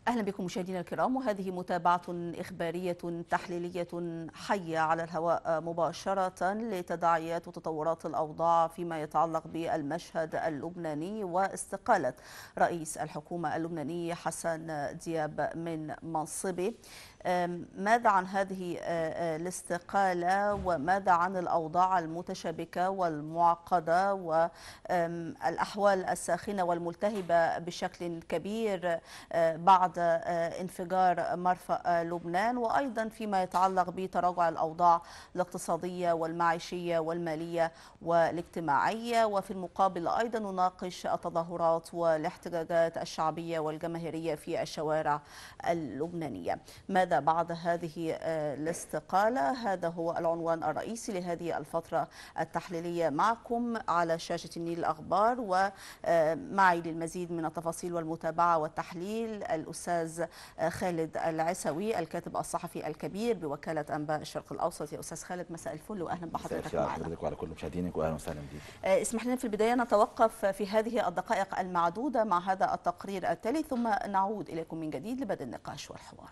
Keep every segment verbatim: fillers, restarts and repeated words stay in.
أهلا بكم مشاهدينا الكرام، وهذه متابعة إخبارية تحليلية حية على الهواء مباشرة لتداعيات وتطورات الأوضاع فيما يتعلق بالمشهد اللبناني واستقالة رئيس الحكومة اللبناني حسن دياب من منصبه. ماذا عن هذه الاستقالة وماذا عن الأوضاع المتشابكة والمعقدة والأحوال الساخنة والملتهبة بشكل كبير بعد انفجار مرفأ لبنان، وأيضا فيما يتعلق بتراجع الأوضاع الاقتصادية والمعيشية والمالية والاجتماعية، وفي المقابل أيضا نناقش التظاهرات والاحتجاجات الشعبية والجماهيرية في الشوارع اللبنانية. ماذا بعد هذه الاستقالة؟ هذا هو العنوان الرئيسي لهذه الفترة التحليلية معكم على شاشة النيل الأخبار، ومعي للمزيد من التفاصيل والمتابعة والتحليل الأستاذ خالد العسوي الكاتب الصحفي الكبير بوكالة أنباء الشرق الأوسط. يا أستاذ خالد، مساء الفل وأهلا بحضرتك معنا. حضرتك وعلى كل مشاهدينك وأهلا وسهلا بك. اسمح لنا في البداية نتوقف في هذه الدقائق المعدودة مع هذا التقرير التالي، ثم نعود إليكم من جديد لبدء النقاش والحوار.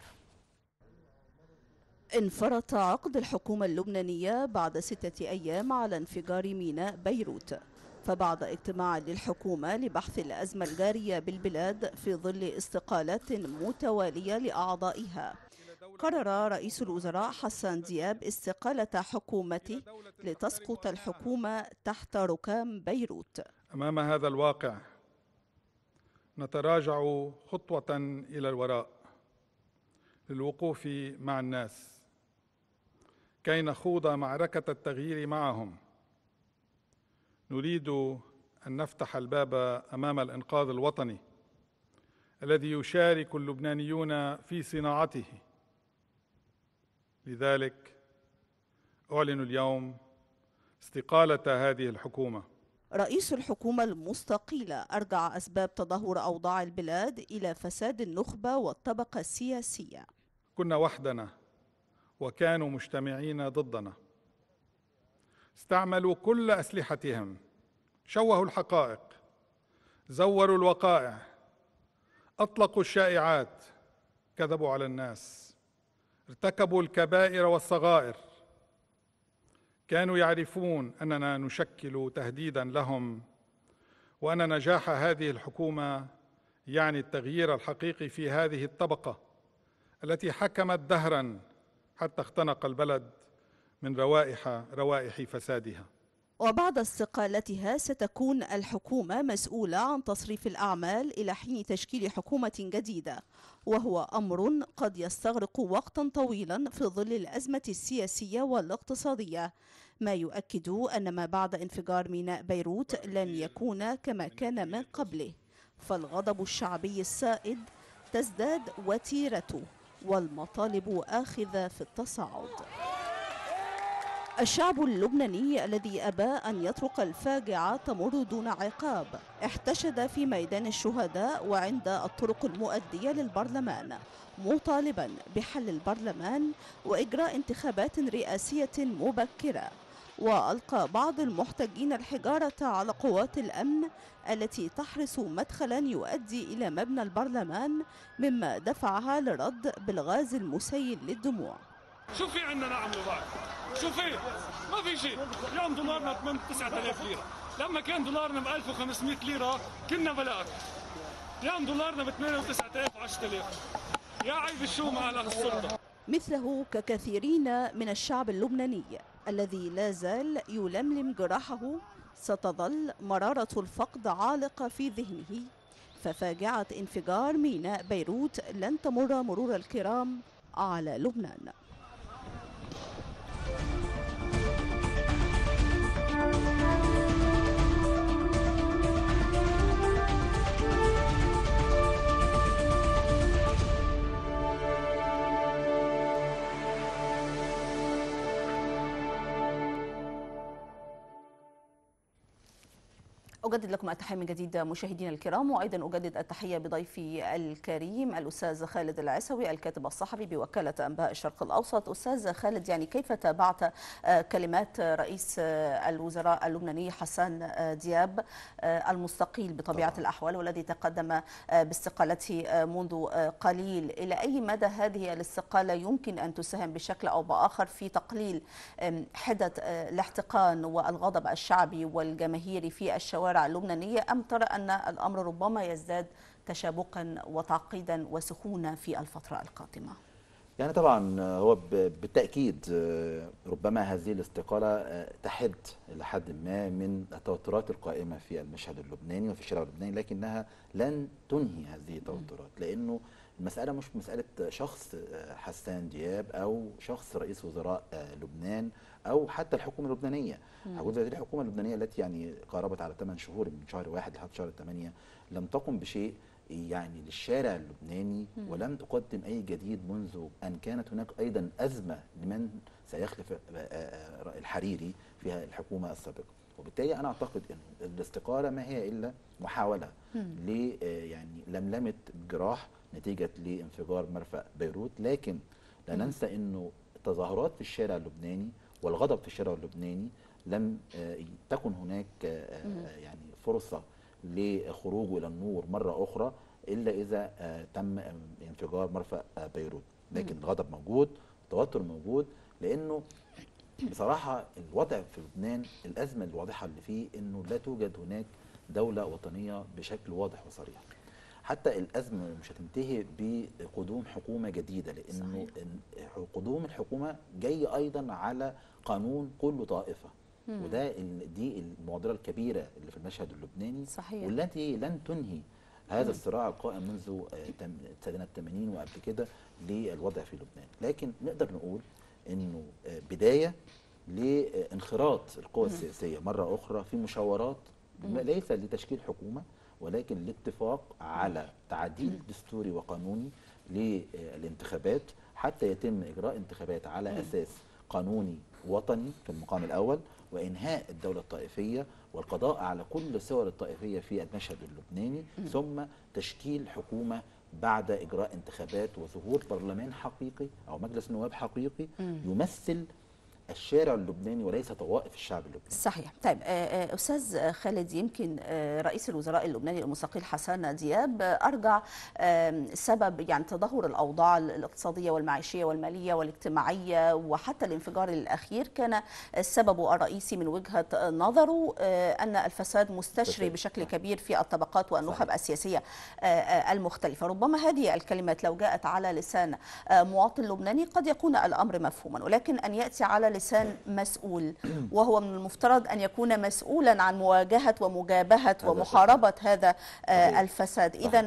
انفرط عقد الحكومة اللبنانية بعد ستة أيام على انفجار ميناء بيروت، فبعد اجتماع للحكومة لبحث الأزمة الجارية بالبلاد في ظل استقالات متوالية لأعضائها، قرر رئيس الوزراء حسن دياب استقالة حكومته لتسقط الحكومة تحت ركام بيروت. أمام هذا الواقع نتراجع خطوة إلى الوراء للوقوف مع الناس كي نخوض معركة التغيير معهم. نريد أن نفتح الباب أمام الإنقاذ الوطني الذي يشارك اللبنانيون في صناعته. لذلك أعلن اليوم استقالة هذه الحكومة. رئيس الحكومة المستقيلة أرجع أسباب تدهور أوضاع البلاد إلى فساد النخبة والطبقة السياسية. كنا وحدنا وكانوا مجتمعين ضدنا، استعملوا كل أسلحتهم، شوهوا الحقائق، زوروا الوقائع، أطلقوا الشائعات، كذبوا على الناس، ارتكبوا الكبائر والصغائر. كانوا يعرفون أننا نشكل تهديداً لهم، وأن نجاح هذه الحكومة يعني التغيير الحقيقي في هذه الطبقة التي حكمت دهراً حتى اختنق البلد من روائح روائح فسادها. وبعد استقالتها ستكون الحكومة مسؤولة عن تصريف الأعمال إلى حين تشكيل حكومة جديدة، وهو أمر قد يستغرق وقتا طويلا في ظل الأزمة السياسية والاقتصادية، ما يؤكد أن ما بعد انفجار ميناء بيروت لن يكون كما كان من قبله، فالغضب الشعبي السائد تزداد وتيرته والمطالب آخذة في التصاعد. الشعب اللبناني الذي أبى أن يترك الفاجعة تمر دون عقاب احتشد في ميدان الشهداء وعند الطرق المؤدية للبرلمان، مطالبا بحل البرلمان وإجراء انتخابات رئاسية مبكرة. وألقى بعض المحتجين الحجارة على قوات الأمن التي تحرس مدخلا يؤدي إلى مبنى البرلمان، مما دفعها للرد بالغاز المسيل للدموع. شو في عندنا نعمله بعد؟ شو في؟ ما في شيء. اليوم دولارنا ثمانية تسعة آلاف ليرة، لما كان دولارنا ب ألف وخمسمئة ليرة كنا بلا أكل. اليوم دولارنا ب ثمانية وتسعين ألف وعشرة آلاف. يا عيب الشو مع السلطة. مثله ككثيرين من الشعب اللبناني الذي لا زال يلملم جراحه، ستظل مرارة الفقد عالقة في ذهنه، ففاجعة انفجار ميناء بيروت لن تمر مرور الكرام على لبنان. أجدد لكم التحية من جديد مشاهدينا الكرام، وأيضا أجدد التحية بضيفي الكريم الأستاذ خالد العيسوي الكاتب الصحفي بوكالة أنباء الشرق الأوسط. أستاذ خالد، يعني كيف تابعت كلمات رئيس الوزراء اللبناني حسان دياب المستقيل بطبيعة طبعا. الأحوال والذي تقدم باستقالته منذ قليل، إلى أي مدى هذه الاستقالة يمكن أن تساهم بشكل أو بآخر في تقليل حدة الاحتقان والغضب الشعبي والجماهيري في الشوارع اللبنانية، أم ترى أن الأمر ربما يزداد تشابكا وتعقيدا وسخونة في الفترة القادمة؟ يعني طبعا هو بالتأكيد ربما هذه الاستقالة تحد إلى حد ما من التوترات القائمة في المشهد اللبناني وفي الشارع اللبناني، لكنها لن تنهي هذه التوترات، لأنه المسألة مش مسألة شخص حسان دياب أو شخص رئيس وزراء لبنان أو حتى الحكومة اللبنانية. هقول هذه الحكومة اللبنانية التي يعني قاربت على ثمان شهور من شهر واحد لحد شهر ثمانية لم تقم بشيء يعني للشارع اللبناني، ولم تقدم أي جديد منذ أن كانت هناك أيضا أزمة لمن سيخلف الحريري في الحكومة السابقة. وبالتالي أنا أعتقد أن الاستقالة ما هي إلا محاولة ل يعني لملمة جراح نتيجة لانفجار مرفأ بيروت، لكن لا ننسى أنه التظاهرات في الشارع اللبناني والغضب في الشارع اللبناني لم تكن هناك يعني فرصة لخروجه إلى النور مرة أخرى إلا إذا تم انفجار مرفأ بيروت. لكن الغضب موجود، التوتر موجود، لأنه بصراحة الوضع في لبنان الأزمة الواضحة اللي فيه أنه لا توجد هناك دولة وطنية بشكل واضح وصريح. حتى الأزمة مش هتنتهي بقدوم حكومة جديدة، لأنه صحيح. قدوم الحكومة جاي أيضا على قانون كل طائفة، مم. وده دي المعضلة الكبيرة اللي في المشهد اللبناني، صحيح. والتي لن تنهي هذا مم. الصراع القائم منذ سنة الثمانين وقبل كده للوضع في لبنان. لكن نقدر نقول إنه بداية لانخراط القوى السياسية مرة أخرى في مشاورات ليس لتشكيل حكومة، ولكن الاتفاق على تعديل دستوري وقانوني للانتخابات حتى يتم إجراء انتخابات على أساس قانوني وطني في المقام الأول، وإنهاء الدولة الطائفية والقضاء على كل صور الطائفية في المشهد اللبناني، ثم تشكيل حكومة بعد إجراء انتخابات وظهور برلمان حقيقي أو مجلس نواب حقيقي يمثل الشارع اللبناني وليس طوائف الشعب اللبناني. صحيح. طيب أستاذ خالد، يمكن رئيس الوزراء اللبناني المستقيل حسان دياب أرجع سبب يعني تدهور الأوضاع الاقتصادية والمعيشية والمالية والاجتماعية وحتى الانفجار الأخير كان السبب الرئيسي من وجهة نظره أن الفساد مستشري بشكل كبير في الطبقات والنخب السياسية المختلفة. ربما هذه الكلمات لو جاءت على لسان مواطن لبناني قد يكون الأمر مفهوما، ولكن أن يأتي على لسان مسؤول، وهو من المفترض أن يكون مسؤولا عن مواجهة ومجابهة ومحاربة هذا الفساد، إذن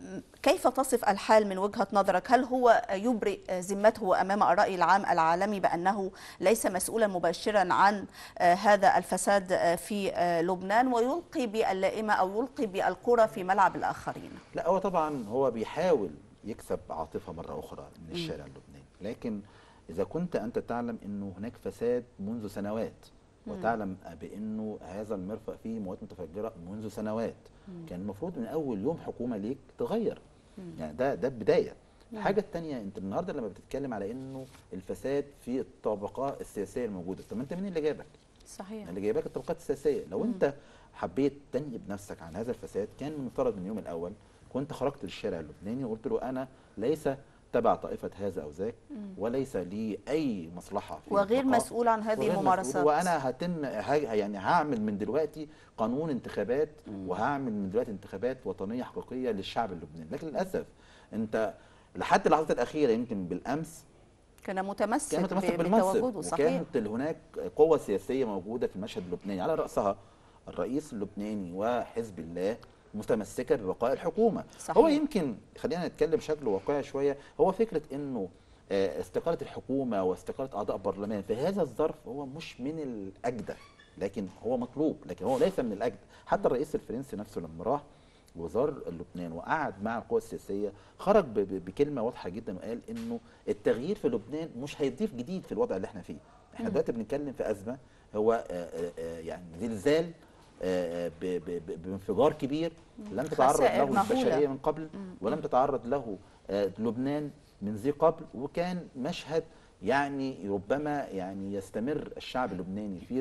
كيف تصف الحال من وجهة نظرك؟ هل هو يبرئ ذمته أمام الرأي العام العالمي بأنه ليس مسؤولا مباشرا عن هذا الفساد في لبنان ويلقي باللائمة أو يلقي بالكرة في ملعب الآخرين؟ لا، هو طبعا هو بيحاول يكسب عاطفة مرة أخرى من الشارع اللبناني، لكن إذا كنت أنت تعلم أنه هناك فساد منذ سنوات وتعلم بأنه هذا المرفأ فيه مواد متفجرة منذ سنوات، مم. كان المفروض من أول يوم حكومة ليك تغير. مم. يعني ده ده بداية. الحاجة الثانية، أنت النهاردة لما بتتكلم على أنه الفساد في الطبقات السياسية الموجودة، طب أنت مين اللي جابك؟ صحيح. اللي جايبك الطبقات السياسية. لو مم. أنت حبيت تنهي بنفسك عن هذا الفساد كان المفترض من اليوم الأول كنت خرجت للشارع اللبناني وقلت له أنا ليس تبع طائفة هذا أو ذاك وليس لي أي مصلحة في وغير مسؤول عن هذه الممارسات، وأنا هتم يعني هعمل من دلوقتي قانون انتخابات مم. وهعمل من دلوقتي انتخابات وطنية حقيقية للشعب اللبناني. لكن للأسف أنت لحد اللحظات الأخيرة يمكن بالأمس كان متمسك, كان متمسك بالمنصب، وكانت هناك قوة سياسية موجودة في المشهد اللبناني على رأسها الرئيس اللبناني وحزب الله متمسكه ببقاء الحكومه. صحيح. هو يمكن خلينا نتكلم بشكل واقعي شويه، هو فكره انه استقاله الحكومه واستقاله اعضاء برلمان في هذا الظرف هو مش من الاجدى، لكن هو مطلوب، لكن هو ليس من الاجدى. حتى الرئيس الفرنسي نفسه لما راح وزار لبنان وقعد مع القوى السياسيه خرج بكلمه واضحه جدا وقال انه التغيير في لبنان مش هيضيف جديد في الوضع اللي احنا فيه. احنا دلوقتي بنتكلم في ازمه هو يعني زلزال بانفجار كبير لم تتعرض له البشريه من قبل ولم تتعرض له لبنان من ذي قبل، وكان مشهد يعني ربما يعني يستمر الشعب اللبناني في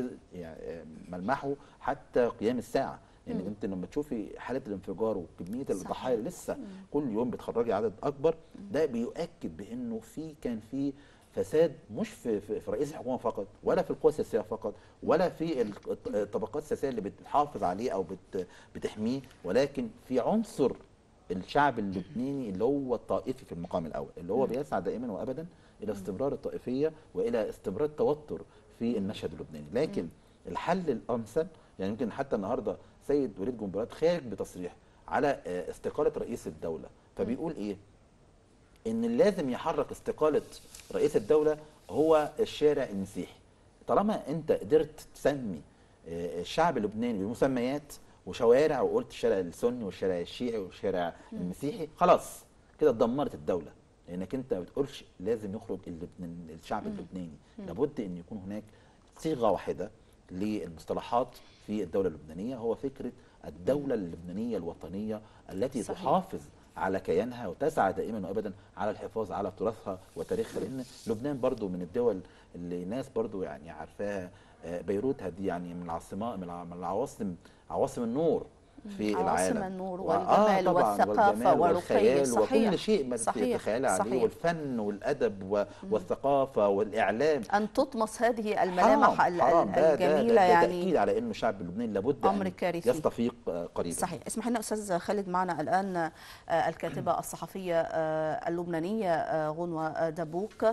ملمحه حتى قيام الساعه. يعني مم. انت لما تشوفي حاله الانفجار وكميه الضحايا لسه مم. كل يوم بتخرجي عدد اكبر، ده بيؤكد بانه في كان في فساد مش في, في, في رئيس الحكومه فقط، ولا في القوى السياسيه فقط، ولا في الطبقات السياسيه اللي بتحافظ عليه او بت بتحميه، ولكن في عنصر الشعب اللبناني اللي هو الطائفي في المقام الاول، اللي هو بيسعى دائما وابدا الى استمرار الطائفيه والى استمرار التوتر في المشهد اللبناني. لكن الحل الامثل، يعني يمكن حتى النهارده سيد وليد جنبلاط خارج بتصريح على استقاله رئيس الدوله، فبيقول ايه؟ ان لازم يحرك استقاله رئيس الدوله هو الشارع المسيحي. طالما انت قدرت تسمي الشعب اللبناني بمسميات وشوارع، وقلت الشارع السني والشارع الشيعي والشارع المسيحي، خلاص كده اتدمرت الدوله، لانك انت ما بتقولش لازم يخرج الشعب اللبناني، لابد ان يكون هناك صيغه واحده للمصطلحات في الدوله اللبنانيه، هو فكره الدوله اللبنانيه الوطنيه التي صحيح. تحافظ على كيانها وتسعى دائما وابدا على الحفاظ على تراثها وتاريخها، لان لبنان برضو من الدول اللي الناس برضو يعني عارفاها. بيروت هذه يعني من العاصمه من العواصم عواصم النور في العالم، عواصم النور والجمال آه والثقافه والرقي، صحيح وكل شيء ما تتخيل عليه، والفن والادب والثقافه والاعلام، ان تطمس هذه الملامح حرام حرام الجميله. ده ده ده يعني تاكيد على انه الشعب اللبناني لابد أمر ان كارثي. يستفيق قريبا. صحيح. اسمح لنا استاذ خالد، معنا الان الكاتبه الصحفيه اللبنانيه غنوه دبوك.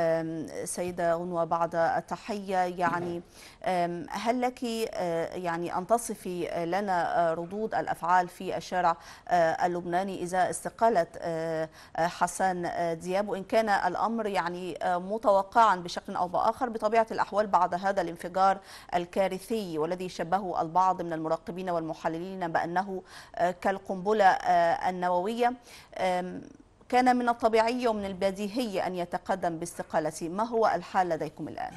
سيده غنوه، بعد التحيه، يعني هل لك يعني ان تصفي لنا ردود الأفعال في الشارع اللبناني إذا استقالة حسان دياب، وإن كان الأمر يعني متوقعا بشكل أو بآخر بطبيعة الأحوال بعد هذا الانفجار الكارثي، والذي شبهه البعض من المراقبين والمحللين بأنه كالقنبلة النووية؟ كان من الطبيعي ومن البديهي أن يتقدم باستقالته. ما هو الحال لديكم الآن؟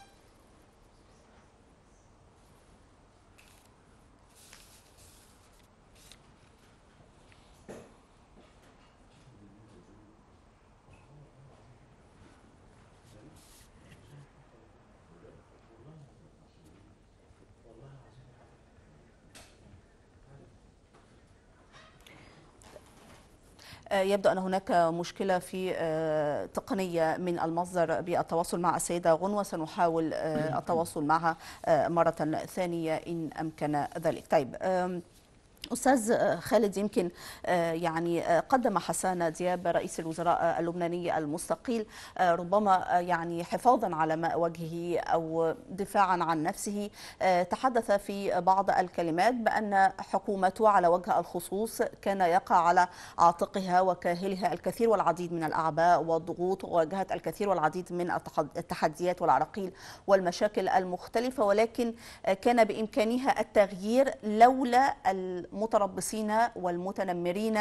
يبدو أن هناك مشكلة في تقنية من المصدر بالتواصل مع السيدة غنوة، سنحاول التواصل معها مرة ثانية إن أمكن ذلك. طيب أستاذ خالد، يمكن يعني قدم حسان دياب رئيس الوزراء اللبناني المستقيل ربما يعني حفاظا على ماء وجهه أو دفاعا عن نفسه، تحدث في بعض الكلمات بأن حكومته على وجه الخصوص كان يقع على عاتقها وكاهلها الكثير والعديد من الأعباء والضغوط، وواجهت الكثير والعديد من التحديات والعراقيل والمشاكل المختلفة، ولكن كان بإمكانها التغيير لولا المتربصين والمتنمرين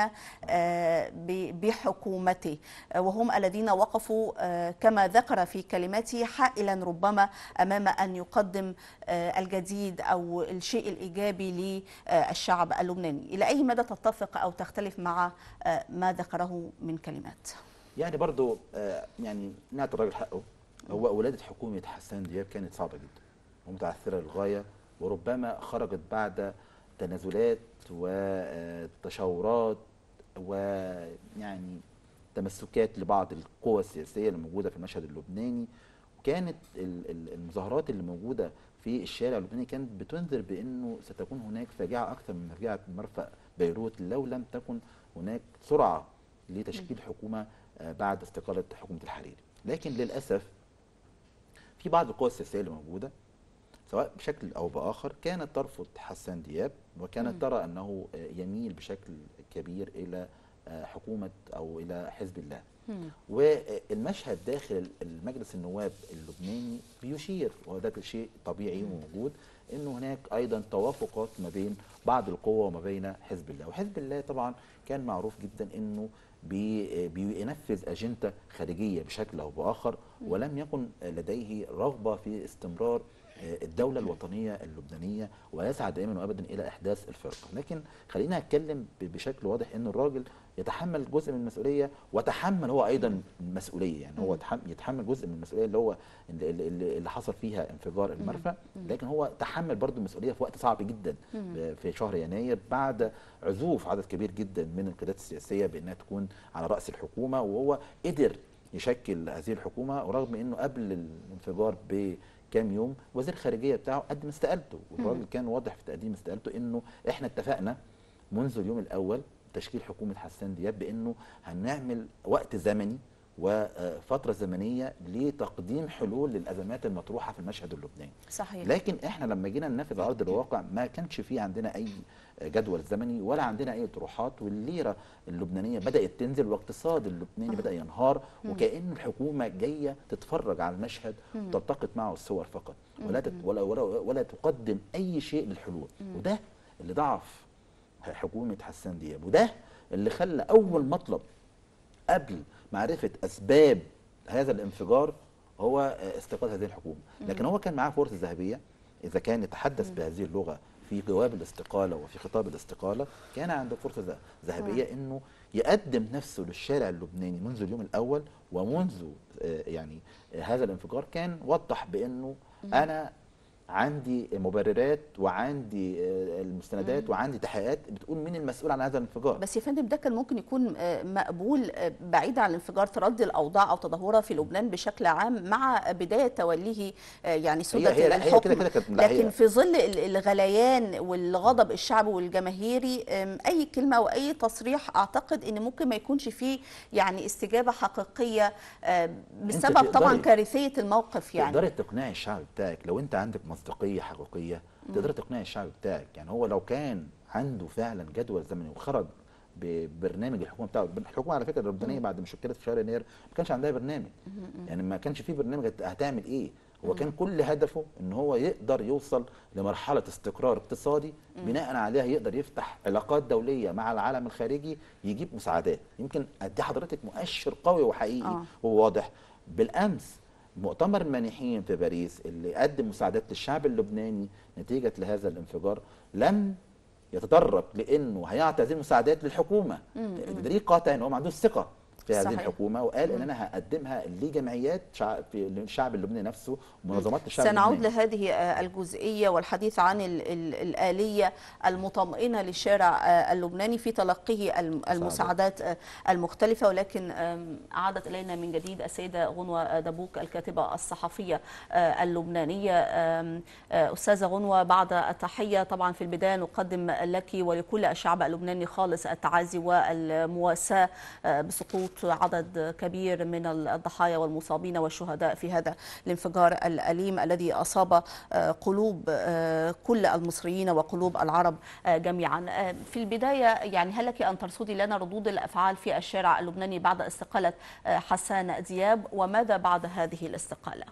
بحكومته، وهم الذين وقفوا كما ذكر في كلماته حائلا ربما أمام أن يقدم الجديد أو الشيء الإيجابي للشعب اللبناني. إلى أي مدى تتفق أو تختلف مع ما ذكره من كلمات؟ يعني برضو يعني نعطي الراجل حقه، هو ولادة حكومة حسان دياب كانت صعبة جدا ومتعثرة للغاية، وربما خرجت بعد تنازلات وتشاورات ويعني تمسكات لبعض القوى السياسية اللي موجودة في المشهد اللبناني. وكانت المظاهرات اللي موجودة في الشارع اللبناني كانت بتنذر بأنه ستكون هناك فاجعة أكثر من فاجعة مرفأ بيروت لو لم تكن هناك سرعة لتشكيل حكومة بعد استقالة حكومة الحريري. لكن للأسف في بعض القوى السياسية اللي موجودة سواء بشكل أو بآخر كانت ترفض حسان دياب، وكانت ترى أنه يميل بشكل كبير إلى حكومة أو إلى حزب الله. والمشهد داخل المجلس النواب اللبناني بيشير، وده شيء طبيعي وموجود، أنه هناك أيضا توافقات ما بين بعض القوى وما بين حزب الله. وحزب الله طبعا كان معروف جدا أنه بي بينفذ أجندة خارجية بشكل أو بآخر، ولم يكن لديه رغبة في استمرار الدولة الوطنية اللبنانية ويسعى دائما وابدا الى احداث الفرقة. لكن خلينا اتكلم بشكل واضح ان الراجل يتحمل جزء من المسؤولية وتحمل هو ايضا المسؤولية، يعني هو يتحمل جزء من المسؤولية اللي هو اللي, اللي حصل فيها انفجار المرفأ، لكن هو تحمل برضه المسؤولية في وقت صعب جدا في شهر يناير بعد عزوف عدد كبير جدا من القيادات السياسية بانها تكون على رأس الحكومة، وهو قدر يشكل هذه الحكومة، ورغم انه قبل الانفجار بكام يوم وزير الخارجية بتاعه قدم استقالته، والراجل كان واضح في تقديم استقالته انه احنا اتفقنا منذ اليوم الاول تشكيل حكومة حسان دياب بانه هنعمل وقت زمني وفترة زمنية لتقديم حلول للأزمات المطروحة في المشهد اللبناني. صحيح. لكن احنا لما جينا ننفذ على أرض الواقع ما كانش فيه عندنا أي جدول زمني ولا عندنا أي طروحات، والليرة اللبنانية بدأت تنزل والاقتصاد اللبناني بدأ ينهار، وكأن الحكومة جاية تتفرج على المشهد وتلتقط معه الصور فقط ولا, تت ولا, ولا, ولا تقدم أي شيء للحلول. وده اللي ضعف حكومة حسان دياب، وده اللي خلى أول مطلب قبل معرفة أسباب هذا الانفجار هو استقالة هذه الحكومة. لكن هو كان معاه فرصة ذهبية، إذا كان يتحدث بهذه اللغة في جواب الاستقالة وفي خطاب الاستقالة، كان عنده فرصة ذهبية إنه يقدم نفسه للشارع اللبناني منذ اليوم الأول ومنذ يعني هذا الانفجار. كان وضح بأنه أنا عندي مبررات وعندي المستندات وعندي تحقيقات بتقول مين المسؤول عن هذا الانفجار. بس يا فندم ده كان ممكن يكون مقبول بعيد عن الانفجار، تردي الاوضاع او تدهورها في لبنان بشكل عام مع بدايه توليه يعني سده الحكم، كده كده كانت لكن في ظل الغليان والغضب الشعبي والجماهيري اي كلمه او اي تصريح اعتقد ان ممكن ما يكونش فيه يعني استجابه حقيقيه بسبب طبعا كارثيه الموقف. يعني تقدري تقنعي الشعب بتاعك لو انت عندك مصداقيه حقيقيه، تقدر تقنع الشعب بتاعك. يعني هو لو كان عنده فعلا جدول زمني وخرج ببرنامج الحكومه بتاعه، الحكومه على فكره اللبنانيه بعد ما شكلت في شهر يناير ما كانش عندها برنامج، يعني ما كانش في برنامج هتعمل ايه. هو كان كل هدفه ان هو يقدر يوصل لمرحله استقرار اقتصادي بناء عليها يقدر يفتح علاقات دوليه مع العالم الخارجي، يجيب مساعدات. يمكن ادي حضرتك مؤشر قوي وحقيقي آه. وواضح. بالامس مؤتمر المانحين في باريس اللي قدم مساعدات للشعب اللبناني نتيجة لهذا الانفجار لم يتطرق لأنه هيعطي هذه المساعدات للحكومة. دليل قاطع أنه ما عندوش ثقة في هذه صحيح. الحكومة، وقال ان انا هقدمها لجمعيات شعب للشعب اللبناني نفسه ومنظمات الشعب سنعود اللبناني. لهذه الجزئية والحديث عن ال ال الآلية المطمئنة للشارع اللبناني في تلقيه المساعدات المختلفة، ولكن عادت إلينا من جديد السيدة غنوة دبوك الكاتبة الصحفية اللبنانية. أستاذة غنوة، بعد التحية طبعا في البداية نقدم لك ولكل الشعب اللبناني خالص التعازي والمواساة بسقوط عدد كبير من الضحايا والمصابين والشهداء في هذا الانفجار الأليم الذي أصاب قلوب كل المصريين وقلوب العرب جميعا. في البداية يعني هل لك أن ترصدي لنا ردود الأفعال في الشارع اللبناني بعد استقالة حسان دياب، وماذا بعد هذه الاستقالة؟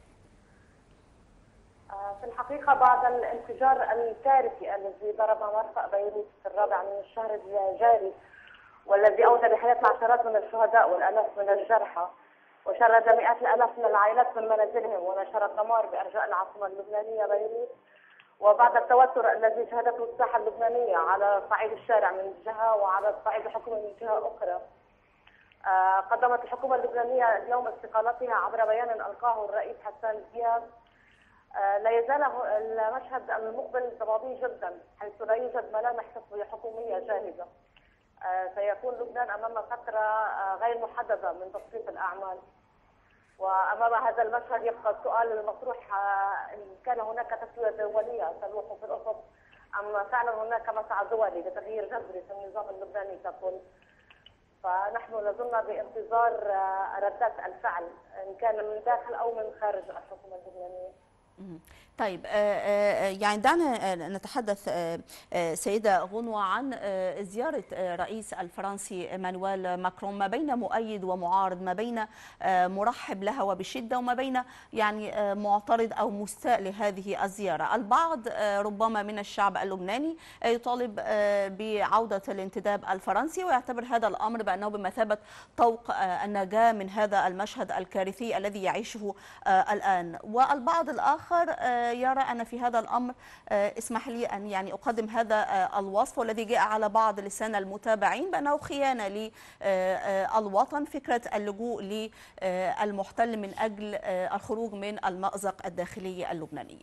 في الحقيقة بعد الانفجار الكارثي الذي ضرب مرفأ بيروت في الرابع من الشهر الجاري والذي أودى بحياة العشرات من الشهداء والآلاف من الجرحى وشرد مئات الآلاف من العائلات من منازلهم ونشر الدمار بأرجاء العاصمة اللبنانية بيروت، وبعد التوتر الذي شهدته الساحة اللبنانية على صعيد الشارع من جهة وعلى صعيد الحكومة من جهة أخرى، قدمت الحكومة اللبنانية اليوم استقالتها عبر بيان ألقاه الرئيس حسان دياب. لا يزال المشهد المقبل ضبابي جدا حيث لا يوجد ملامح تصفية حكومية جاهزة. سيكون لبنان أمام فترة غير محددة من تصفية الأعمال، وأمام هذا المشهد يبقى السؤال المطروح إن كان هناك تسوية دولية تلوح في الأفق أم فعلا هناك مسعى دولي لتغيير جذري في النظام اللبناني ككل. فنحن لازلنا بانتظار ردات الفعل إن كان من داخل أو من خارج الحكومة اللبنانية. طيب يعني دعنا نتحدث سيدة غنوة عن زيارة الرئيس الفرنسي إيمانويل ماكرون، ما بين مؤيد ومعارض، ما بين مرحب لها وبشدة وما بين يعني معترض أو مستاء لهذه الزيارة. البعض ربما من الشعب اللبناني يطالب بعودة الانتداب الفرنسي ويعتبر هذا الأمر بأنه بمثابة طوق النجاة من هذا المشهد الكارثي الذي يعيشه الآن، والبعض الآخر آخر يرى أن في هذا الأمر، اسمح لي أن يعني أقدم هذا الوصف والذي جاء على بعض لسان المتابعين بأنه خيانة للوطن، فكرة اللجوء للمحتل من أجل الخروج من المأزق الداخلي اللبناني.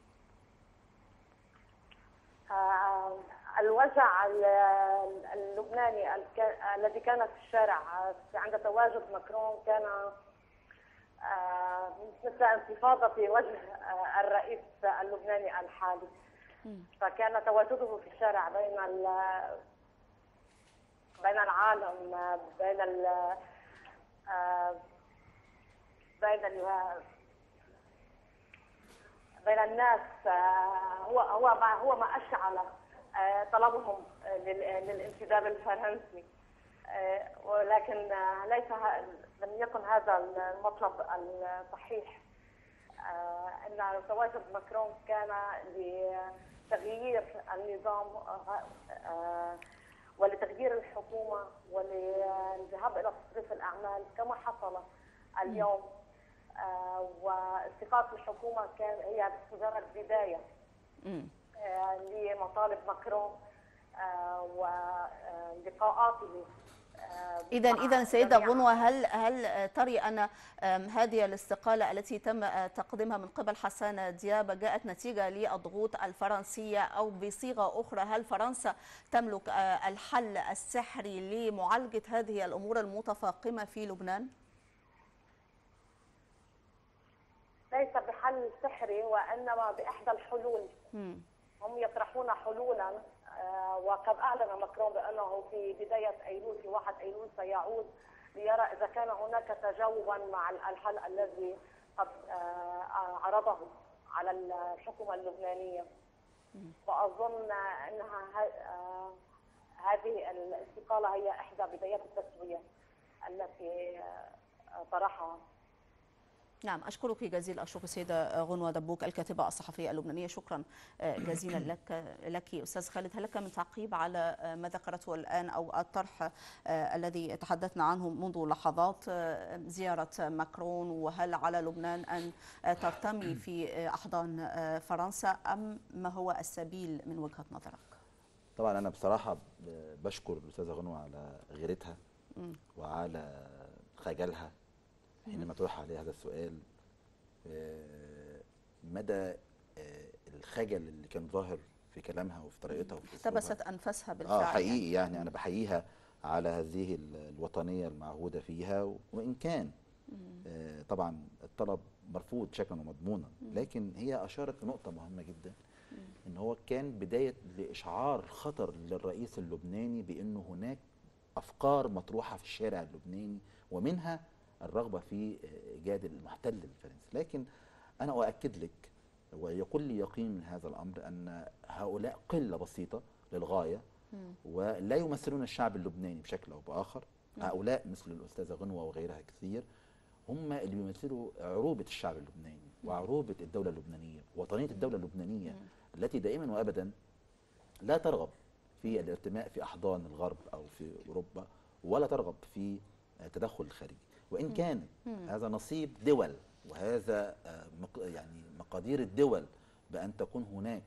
الوجع اللبناني الذي كان في الشارع عند تواجد ماكرون كان مثل انتفاضة في وجه الرئيس اللبناني الحالي. فكان تواجده في الشارع بين بين العالم، بين ال بين ال بين الناس، هو هو ما هو ما اشعل طلبهم للانتداب الفرنسي، ولكن ليس لم يكن هذا المطلب الصحيح. ان تواجد ماكرون كان لتغيير النظام ولتغيير الحكومه وللذهاب الى تصريف الاعمال كما حصل اليوم. واستقالة الحكومة كان هي مجرد بداية لمطالب ماكرون ولقاءاته. إذا إذا سيدة غنوة، هل هل تري أن هذه الاستقالة التي تم تقديمها من قبل حسان دياب جاءت نتيجة للضغوط الفرنسية، أو بصيغة أخرى هل فرنسا تملك الحل السحري لمعالجة هذه الأمور المتفاقمة في لبنان؟ ليس بحل سحري، وإنما بإحدى الحلول. هم يطرحون حلولا، وقد أعلن ماكرون بأنه في بداية أيلول، في واحد أيلول سيعود ليرى إذا كان هناك تجاوبا مع الحل الذي قد عرضه على الحكومة اللبنانية. وأظن أنها هذه الاستقالة هي إحدى بدايات التسوية التي طرحها. نعم، أشكرك جزيل الشكر سيدة غنوة دبوك الكاتبة الصحفية اللبنانية، شكرا جزيلا لك لك أستاذ خالد. هل لك من تعقيب على ما ذكرته الآن أو الطرح الذي تحدثنا عنه منذ لحظات، زيارة ماكرون، وهل على لبنان أن ترتمي في أحضان فرنسا أم ما هو السبيل من وجهة نظرك؟ طبعا أنا بصراحة بشكر الأستاذة غنوة على غيرتها وعلى خجلها حينما طرح عليه هذا السؤال. مدى الخجل اللي كان ظاهر في كلامها وفي طريقتها وفي اسلوبها، احتبست انفاسها بالفعل. اه حقيقي يعني, يعني انا بحييها على هذه الوطنيه المعهوده فيها، وان كان آه طبعا الطلب مرفوض شكلا ومضمونا، لكن هي اشارت لنقطه مهمه جدا، ان هو كان بدايه لاشعار خطر للرئيس اللبناني بانه هناك افكار مطروحه في الشارع اللبناني، ومنها الرغبة في إيجاد المحتل الفرنسي. لكن أنا أؤكد لك ويقول لي يقين من هذا الأمر أن هؤلاء قلة بسيطة للغاية ولا يمثلون الشعب اللبناني بشكل أو بآخر. هؤلاء مثل الأستاذة غنوة وغيرها كثير هم اللي بيمثلوا عروبة الشعب اللبناني وعروبة الدولة اللبنانية، وطنية الدولة اللبنانية التي دائما وأبدا لا ترغب في الارتماء في أحضان الغرب أو في أوروبا، ولا ترغب في تدخل الخارجي. وإن كان هذا نصيب دول، وهذا يعني مقادير الدول بأن تكون هناك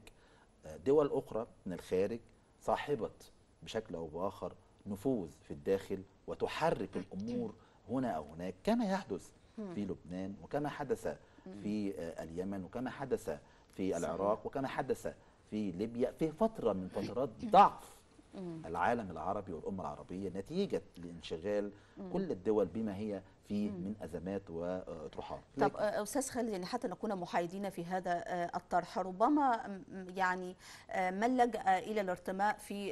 دول أخرى من الخارج صاحبة بشكل أو بآخر نفوذ في الداخل وتحرك الأمور هنا أو هناك، كما يحدث في لبنان وكما حدث في اليمن وكما حدث في العراق وكما حدث في ليبيا في فترة من فترات ضعف العالم العربي والأمة العربية نتيجة لانشغال كل الدول بما هي فيه من أزمات وأطروحات. طب أستاذ خالد، يعني حتى نكون محايدين في هذا الطرح، ربما يعني من لجأ إلى الارتماء في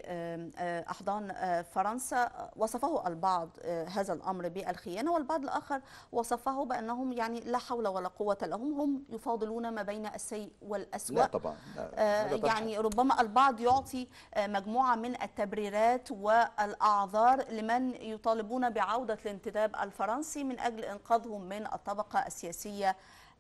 أحضان فرنسا وصفه البعض هذا الأمر بالخيانة، والبعض الآخر وصفه بأنهم يعني لا حول ولا قوة لهم، هم يفاضلون ما بين السيء والأسوأ. لا طبعا لا يعني ربما البعض يعطي مجموعة من التبريرات والأعذار لمن يطالبون بعودة الانتداب الفرنسي من أجل إنقاذهم من الطبقة السياسية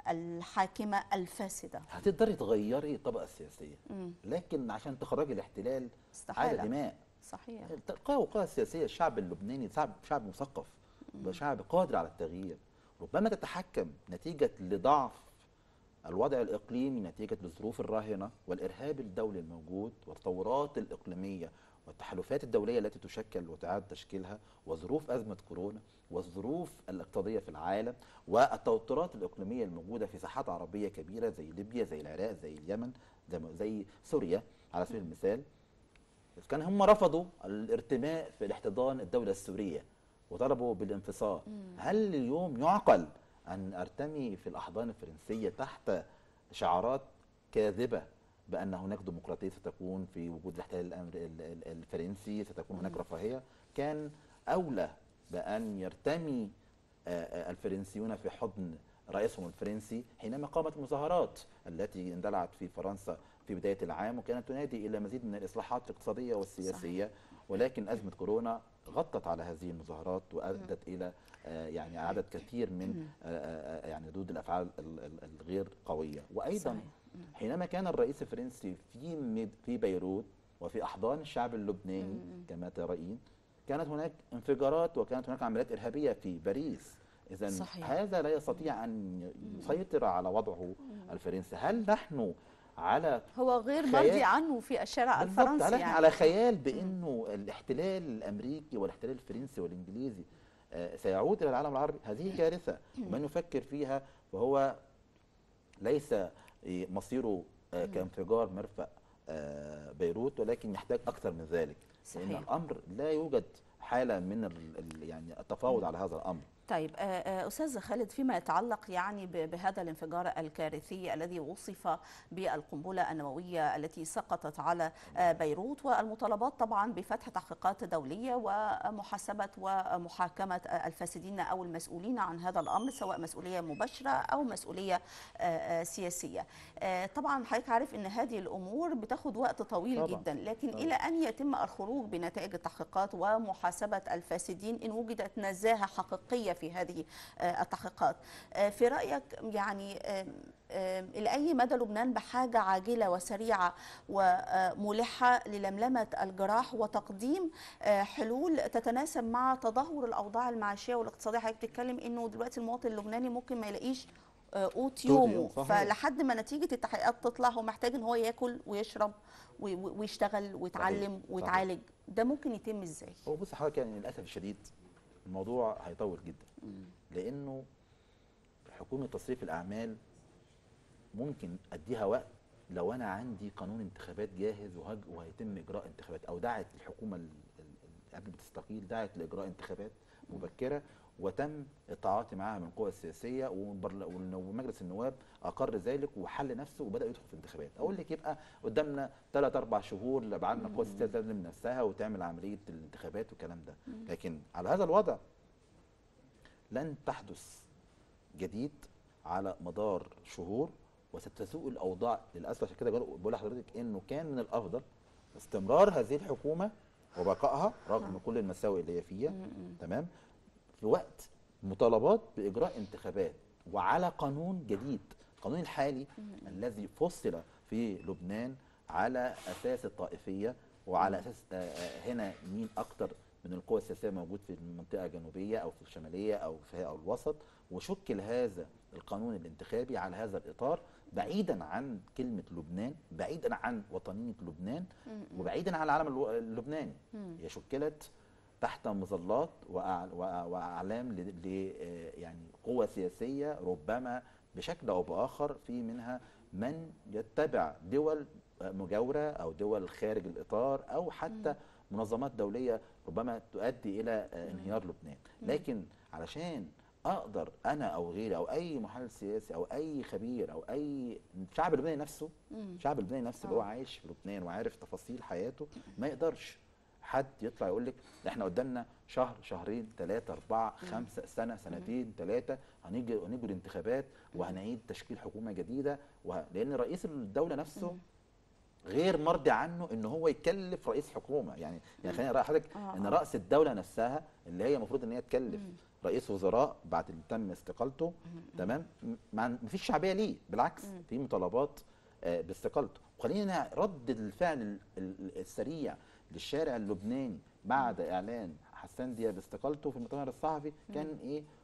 الحاكمة الفاسدة. هتقدري تغيري الطبقة السياسية، مم. لكن عشان تخرجي الاحتلال على دماء. صحيح. القوى السياسية، الشعب اللبناني شعب شعب مثقف وشعب قادر على التغيير، ربما تتحكم نتيجة لضعف الوضع الإقليمي نتيجة الظروف الراهنة والإرهاب الدولي الموجود والتطورات الإقليمية والتحالفات الدولية التي تشكل وتعاد تشكيلها وظروف أزمة كورونا والظروف الاقتصادية في العالم والتوترات الإقليمية الموجودة في ساحات عربية كبيرة زي ليبيا زي العراق زي اليمن زي, زي سوريا على سبيل المثال. كان هم رفضوا الارتماء في الاحتضان الدولة السورية وطلبوا بالانفصال. هل اليوم يعقل أن أرتمي في الأحضان الفرنسية تحت شعارات كاذبة بأن هناك ديمقراطية ستكون في وجود الاحتلال الفرنسي، ستكون هناك رفاهية؟ كان أولى بأن يرتمي الفرنسيون في حضن رئيسهم الفرنسي حينما قامت المظاهرات التي اندلعت في فرنسا في بداية العام وكانت تنادي إلى مزيد من الإصلاحات الاقتصادية والسياسية. صحيح. ولكن أزمة كورونا غطت على هذه المظاهرات وأدت إلى يعني عدد كثير من يعني ردود الأفعال الغير قوية. وأيضا صحيح. حينما كان الرئيس الفرنسي في في بيروت وفي أحضان الشعب اللبناني كما ترين، كانت هناك انفجارات وكانت هناك عمليات إرهابية في باريس. إذن هذا لا يستطيع أن يسيطر على وضعه الفرنسي. هل نحن على هو غير مرضي عنه في الشارع الفرنسي؟ يعني على خيال بأنه الاحتلال الأمريكي والاحتلال الفرنسي والإنجليزي سيعود إلى العالم العربي؟ هذه كارثة. ومن يفكر فيها وهو ليس مصيره كانفجار مرفأ بيروت، ولكن يحتاج أكثر من ذلك. صحيح. لأن الأمر لا يوجد حالة من يعني التفاوض على هذا الأمر. طيب أستاذ خالد، فيما يتعلق يعني بهذا الانفجار الكارثي الذي وصف بالقنبلة النووية التي سقطت على بيروت والمطالبات طبعا بفتح تحقيقات دولية ومحاسبة ومحاكمة الفاسدين أو المسؤولين عن هذا الأمر، سواء مسؤولية مباشرة أو مسؤولية سياسية. طبعا حضرتك عارف أن هذه الأمور بتاخد وقت طويل طبعا. جدا، لكن طبعا. إلى أن يتم الخروج بنتائج التحقيقات ومحاسبة الفاسدين إن وجدت نزاهة حقيقية في هذه التحقيقات، في رأيك يعني إلى أي مدى لبنان بحاجة عاجلة وسريعة وملحة للملمة الجراح وتقديم حلول تتناسب مع تدهور الأوضاع المعيشية والاقتصادية؟ حضرتك بتتكلم إنه دلوقتي المواطن اللبناني ممكن ما يلاقيش قوت يومه، فلحد ما نتيجة التحقيقات تطلع هو محتاج إن هو ياكل ويشرب ويشتغل ويتعلم ويتعالج. ده ممكن يتم إزاي؟ هو بص حضرتك، يعني للأسف الشديد الموضوع هيطول جدا، لأنه حكومة تصريف الأعمال ممكن أديها وقت لو أنا عندي قانون انتخابات جاهز وهيتم إجراء انتخابات، أو دعت الحكومة قبل ما تستقيل دعت لإجراء انتخابات مبكرة وتم التعاطي معها من القوى السياسية ومجلس النواب أقر ذلك وحل نفسه وبدأ يدخل في الانتخابات. أقول لك يبقى قدامنا ثلاث أربع شهور لبعدنا القوى السياسية تلزم نفسها وتعمل عملية الانتخابات والكلام ده، لكن على هذا الوضع لن تحدث جديد على مدار شهور وستسوء الأوضاع للأسف. عشان كده بقول لحضرتك إنه كان من الأفضل استمرار هذه الحكومة وبقائها رغم كل المساوئ اللي هي فيها، تمام، في وقت مطالبات بإجراء انتخابات وعلى قانون جديد. القانون الحالي الذي فصل في لبنان على أساس الطائفية وعلى أساس هنا مين أكتر من القوى السياسية موجود في المنطقة الجنوبية أو في الشمالية أو في أو الوسط، وشكل هذا القانون الانتخابي على هذا الإطار بعيدا عن كلمة لبنان، بعيدا عن وطنية لبنان، وبعيدا عن العالم اللبناني. هي شكلت تحت مظلات واعلام ل يعني قوى سياسيه ربما بشكل او باخر، في منها من يتبع دول مجاوره او دول خارج الاطار او حتى منظمات دوليه ربما تؤدي الى انهيار لبنان. لكن علشان اقدر انا او غيري او اي محلل سياسي او اي خبير او اي الشعب اللبناني نفسه، الشعب اللبناني نفسه اللي هو عايش في لبنان وعارف تفاصيل حياته، ما يقدرش حد يطلع يقول لك احنا قدامنا شهر شهرين ثلاثة أربعة خمسة سنة سنتين ثلاثة هنيجي هنيجي الانتخابات وهنعيد تشكيل حكومة جديدة، لأن رئيس الدولة نفسه غير مرضي عنه ان هو يكلف رئيس حكومه. يعني يعني خليني اقول لحضرتك ان راس الدوله نفسها اللي هي المفروض ان هي تكلف رئيس وزراء بعد ما تم استقالته، تمام، ما فيش شعبيه ليه، بالعكس في مطالبات باستقالته. وخلينا رد الفعل السريع للشارع اللبناني بعد اعلان حسان دياب استقالته في المؤتمر الصحفي كان ايه؟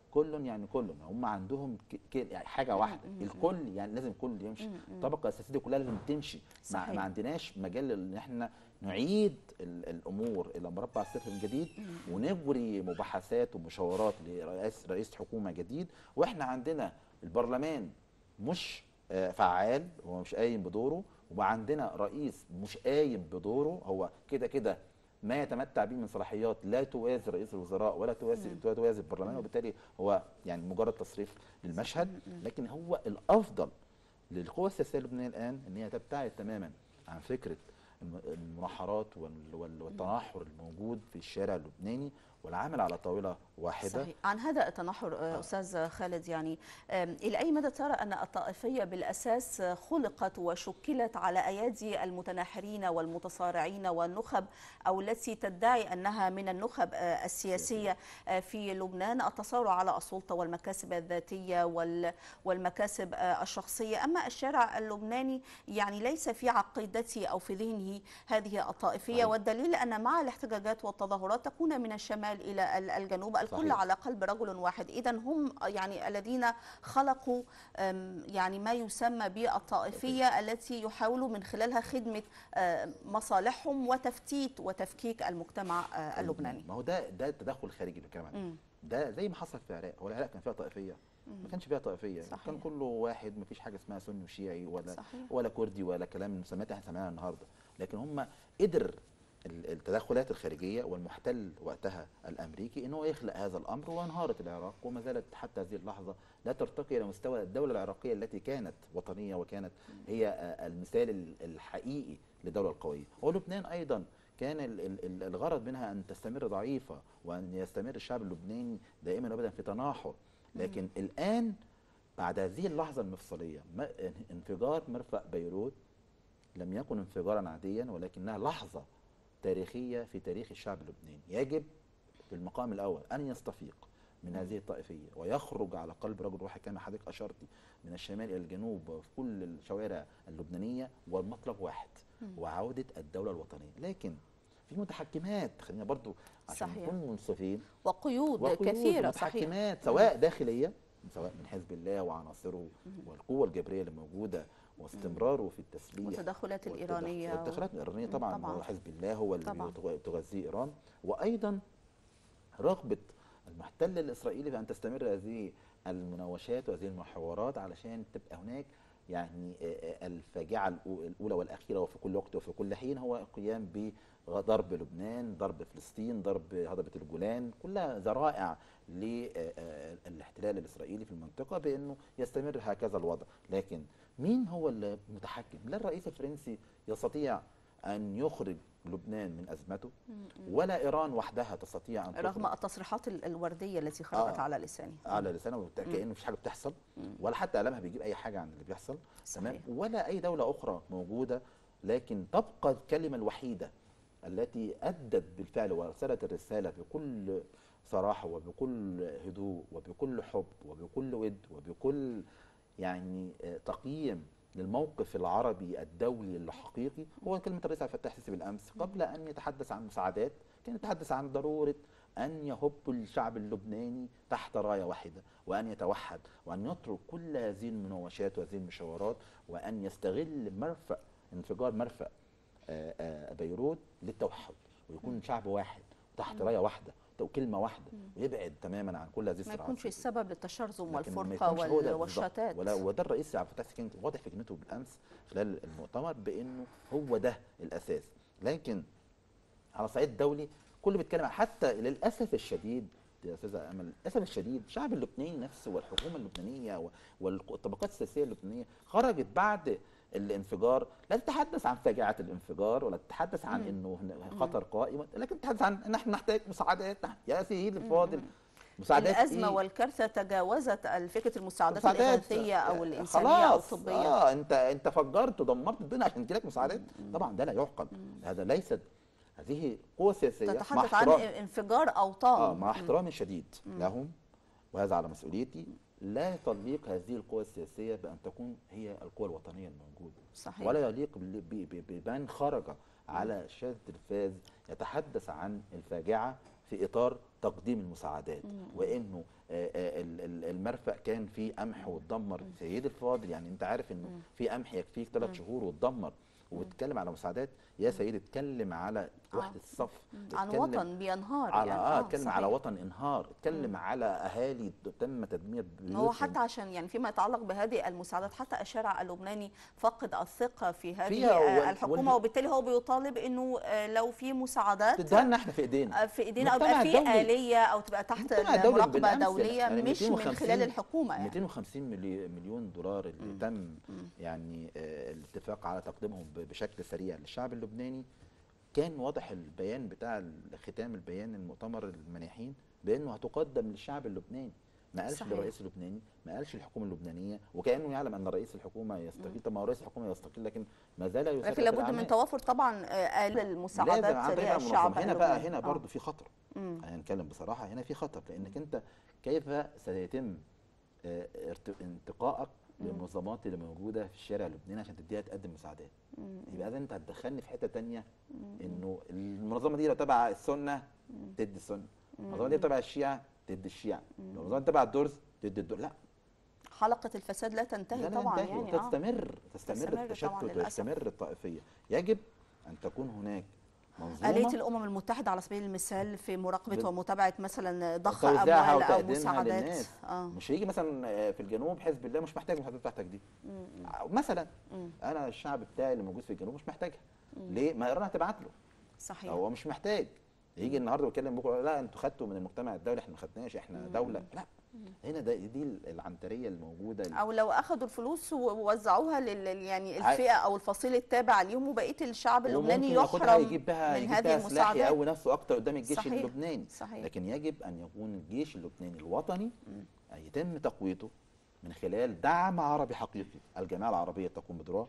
كل يعني كل هم عندهم ك- ك- يعني حاجه واحده، الكل يعني لازم كل يمشي، الطبقه الاساسيه دي كلها لازم تمشي. ما, صحيح. ما عندناش مجال ان احنا نعيد ال- الامور الى مربع الصفر من جديد ونجري مباحثات ومشاورات لرئيس رئيس حكومه جديد، واحنا عندنا البرلمان مش آه، فعال، هو مش قايم بدوره، وعندنا رئيس مش قايم بدوره، هو كده كده ما يتمتع به من صلاحيات لا توازي رئيس الوزراء ولا توازي لا توازي البرلمان، وبالتالي هو يعني مجرد تصريف للمشهد. لكن هو الافضل للقوى السياسيه اللبنانيه الان ان هي تبتعد تماما عن فكره الم- المناحرات وال- وال- والتناحر الموجود في الشارع اللبناني، والعمل على طاوله واحده. صحيح. عن هذا التنحر آه، أستاذ خالد، يعني آم، إلى أي مدى ترى أن الطائفية بالأساس خلقت وشكلت على أيادي المتناحرين والمتصارعين والنخب، أو التي تدعي أنها من النخب آه، السياسية آه، في لبنان، التصارع على السلطة والمكاسب الذاتية وال- والمكاسب آه، الشخصية؟ أما الشارع اللبناني يعني ليس في عقيدته أو في ذهنه هذه الطائفية، صحيح. والدليل أن مع الاحتجاجات والتظاهرات تكون من الشمال إلى ال- الجنوب الكل صحيح. على قلب رجل واحد. إذا هم يعني الذين خلقوا أم، يعني ما يسمى بالطائفية التي يحاولوا من خلالها خدمة آه، مصالحهم وتفتيت وتفكيك المجتمع آه، اللبناني. ما هو ده ده التدخل الخارجي اللي بتكلم عليه. مم. ده زي ما حصل في العراق، هو العراق كان فيها طائفيه؟ ما كانش فيها طائفيه، صحيح. كان كله واحد، ما فيش حاجه اسمها سني وشيعي ولا صحيح. ولا كردي ولا كلام من المسميات احنا سمعناها النهارده. لكن هم قدر ال- التدخلات الخارجيه والمحتل وقتها الامريكي ان هو يخلق هذا الامر، وانهارت العراق وما زالت حتى هذه اللحظه لا ترتقي الى مستوى الدوله العراقيه التي كانت وطنيه وكانت هي آه، المثال ال- الحقيقي للدوله القويه. ولبنان ايضا كان ال- ال- ال- الغرض منها ان تستمر ضعيفه، وان يستمر الشعب اللبناني دائما وابدا في تناحر. لكن الان بعد هذه اللحظه المفصليه ما- انفجار مرفأ بيروت لم يكن انفجارا عاديا، ولكنها لحظه تاريخيه في تاريخ الشعب اللبناني. يجب في المقام الاول ان يستفيق من هذه الطائفيه ويخرج على قلب رجل واحد كما حضرتك اشرتي، من الشمال الى الجنوب وفي كل الشوارع اللبنانيه، والمطلب واحد هو عوده الدوله الوطنيه. لكن في متحكمات، خلينا برضو عشان صحيح. نكون منصفين، وقيود, وقيود كثيرة. صحيح. ومتحكمات سواء داخليه سواء من حزب الله وعناصره والقوه الجبريه اللي موجوده واستمراره في التسليح والتدخلات والتدخل- الإيرانية والتدخلات الإيرانية طبعا, طبعاً. طبعا حزب الله هو اللي طبعاً. بيتغ- بتغذيه إيران، وأيضا رغبة المحتل الإسرائيلي في أن تستمر هذه المناوشات وهذه المحاورات علشان تبقى هناك يعني آه، آه، الفاجعة الأو- الأولى والأخيرة وفي كل وقت وفي كل حين هو القيام بضرب لبنان، ضرب فلسطين، ضرب هضبة الجولان، كلها ذرائع للاحتلال الإسرائيلي في المنطقة بأنه يستمر هكذا الوضع. لكن مين هو المتحكم؟ لا الرئيس الفرنسي يستطيع أن يخرج لبنان من أزمته، ولا إيران وحدها تستطيع أن رغم تخرج التصريحات ال- الوردية التي خرجت آه. على لسانه. على لسانه كأنه مفيش حاجة بتحصل، ولا حتى إعلامها بيجيب أي حاجة عن اللي بيحصل. تمام، صحيح. ولا أي دولة أخرى موجودة. لكن تبقى الكلمة الوحيدة التي أدت بالفعل وأرسلت الرسالة بكل صراحة وبكل هدوء وبكل حب وبكل ود وبكل يعني آه، تقييم للموقف العربي الدولي الحقيقي هو كلمة الرئيس عبد الفتاح السيسي بالأمس. قبل أن يتحدث عن مساعدات كان يتحدث عن ضرورة أن يهب الشعب اللبناني تحت راية واحدة، وأن يتوحد، وأن يترك كل هذه المناوشات وهذه المشاورات، وأن يستغل مرفأ انفجار مرفأ آه، آه، بيروت للتوحد، ويكون شعب واحد تحت راية واحدة وكلمة واحدة، ويبعد تماما عن كل هذه ما الصراعات. يكونش السبب للتشرذم لكن ما والفرقة يكونش هو ده وال- بالظبط. والشتات. ولا وده الرئيس عبد الفتاح السيسي كان واضح في كلمته بالامس خلال المؤتمر بانه هو ده الاساس. لكن على الصعيد الدولي كل بيتكلم عن- حتى للاسف الشديد يا استاذه امل، للاسف الشديد الشعب اللبناني نفسه والحكومه اللبنانيه و- والطبقات السياسيه اللبنانيه خرجت بعد الانفجار لا تتحدث عن فاجعه الانفجار ولا تتحدث عن انه هن- خطر قائم، لكن تتحدث عن ان احنا نحتاج مساعدات. يا سيدي الفاضل، مساعدات الأزمة إيه؟ والكارثة تجاوزت فكرة المساعدات مساعدات الإغاثية أو الإنسانية أو خلاص. الطبية. اه انت انت فجرت ودمرت الدنيا عشان تجيلك مساعدات. طبعا ده لا يعقل. هذا ليست هذه قوة سياسية مع تتحدث عن احترام انفجار أوطان. اه مع احترامي الشديد لهم، وهذا على مسؤوليتي. لا تليق هذه القوى السياسية بأن تكون هي القوى الوطنية الموجودة. صحيح. ولا يليق بال- ب- ب- بمن خرج على شاشة التلفاز يتحدث عن الفاجعة في إطار تقديم المساعدات، وإنه المرفأ كان فيه قمح واتدمر. سيدي الفاضل، يعني انت عارف انه في قمح يكفيك ثلاث شهور واتدمر، وبتتكلم على مساعدات. يا سيدي اتكلم على وحده الصف، عن وطن بينهار على يعني. اه اتكلم على وطن انهار، اتكلم على اهالي تم تدمير بيوتهم. هو حتى عشان يعني فيما يتعلق بهذه المساعدات، حتى الشارع اللبناني فقد الثقه في هذه وال... الحكومه، وبالتالي هو بيطالب انه لو في مساعدات تديها لنا احنا في ايدينا في ايدينا، او يبقى في آلية او تبقى تحت مراقبه دوليه، يعني مش من خلال الحكومه. يعني مئتين وخمسين مليون دولار اللي مم. تم مم. يعني آه الاتفاق على تقديمهم بشكل سريع للشعب اللبناني. كان واضح البيان بتاع ختام البيان المؤتمر المناحين بانه هتقدم للشعب اللبناني، ما قالش للرئيس اللبناني، ما قالش للحكومه اللبنانيه، وكانه يعلم ان رئيس الحكومه يستقيل. طب ما هو رئيس الحكومه يستقيل، لكن ما زال يسافر. لكن لابد من توافر طبعا المساعدات للشعب. هنا بقى هنا برضه في خطر. هنتكلم بصراحه، هنا في خطر، لانك انت كيف سيتم انتقائك للمنظمات اللي موجوده في الشارع اللبناني عشان تديها تقدم مساعدات؟ يبقى اذا انت هتدخلني في حته ثانيه، انه المنظمه دي لو تبع السنه تدي السنه، المنظمه دي تبع الشيعه تدي الشيعه، المنظمه تبع الدرز تدي الدرز. لا، حلقه الفساد لا تنتهي لا طبعا، تنتهي يعني تستمر تستمر التشتت وتستمر الطائفيه. يجب ان تكون هناك منظومه. آلية الأمم المتحدة على سبيل المثال في مراقبة ومتابعة مثلا ضخ أموال أو مساعدات. آه. مش هيجي مثلا في الجنوب حزب الله مش محتاج المساعدات بتاعتك دي. مم. مثلا مم. أنا الشعب بتاعي اللي موجود في الجنوب مش محتاجها. ليه؟ ما إيران هتبعت له. صحيح. هو مش محتاج. يجي النهارده ويتكلم بكره لا انتوا خدتوا من المجتمع الدولي، احنا ما خدناش، احنا مم. دوله. لا، هنا ده دي العنتريه الموجوده. او لو اخذوا الفلوس ووزعوها لل يعني الفئه او الفصيل التابع ليهم، وبقيه الشعب اللبناني يحرم يجيب بها من يجيب هذه المساعدات، يقوي نفسه اكتر قدام الجيش صحيح. اللبناني. صحيح. لكن يجب ان يكون الجيش اللبناني الوطني يتم تقويته من خلال دعم عربي حقيقي. الجماعه العربيه تقوم بدورها،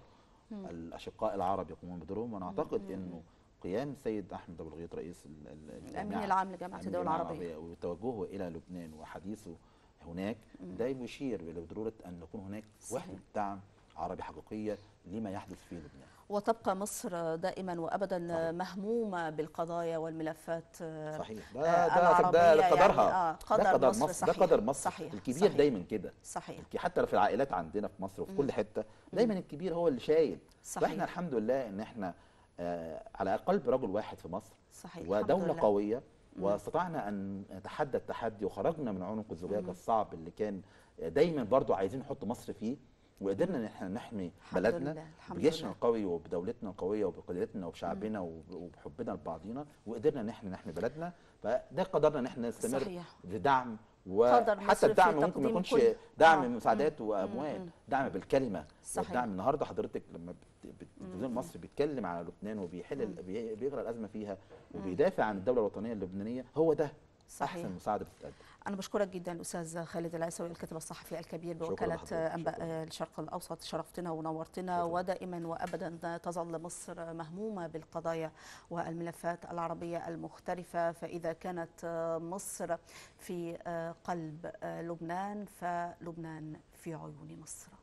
الاشقاء العرب يقومون بدورهم. وانا اعتقد انه قيام السيد احمد ابو الغيط رئيس الامين العام لجامعه الدول العربيه وتوجهه الى لبنان وحديثه هناك ده يشير الى ضروره ان يكون هناك وحده دعم عربي حقيقيه لما يحدث في لبنان. وتبقى مصر دائما وابدا صحيح. مهمومه بالقضايا والملفات صحيح. ده ده ده قدرها، يعني آه قدر ده قدر مصر, مصر صحيح. ده قدر مصر صحيح. الكبير صحيح. دايما كده. صحيح. حتى في العائلات عندنا في مصر وفي كل حته دايما الكبير هو اللي شايل. صحيح. واحنا الحمد لله ان احنا آه على قلب رجل واحد في مصر. صحيح. ودوله قويه، واستطعنا ان نتحدى التحدي وخرجنا من عنق الزجاجه الصعب اللي كان دايما برضو عايزين نحط مصر فيه، وقدرنا ان احنا نحمي بلدنا بجيشنا القوي وبدولتنا القويه وبقدرتنا وبشعبنا وبحبنا لبعضينا، وقدرنا ان احنا نحمي بلدنا. فده قدرنا ان احنا نستمر صحيح. بدعم، وحتى الدعم ممكن ما يكونش دعم آه. مساعدات واموال، دعم بالكلمه. والدعم النهارده حضرتك لما التلفزيون المصري بيتكلم على لبنان وبيحل بيغرى الازمه فيها وبيدافع عن الدوله الوطنيه اللبنانيه، هو ده صحيح. احسن مساعده بتتقدم. أنا بشكرك جدا الأستاذ خالد العيسوي، الكاتب الصحفي الكبير بوكالة أنباء الشرق الأوسط. شرفتنا ونورتنا. شكرا. ودائما وأبدا تظل مصر مهمومة بالقضايا والملفات العربية المختلفة، فإذا كانت مصر في قلب لبنان فلبنان في عيون مصر.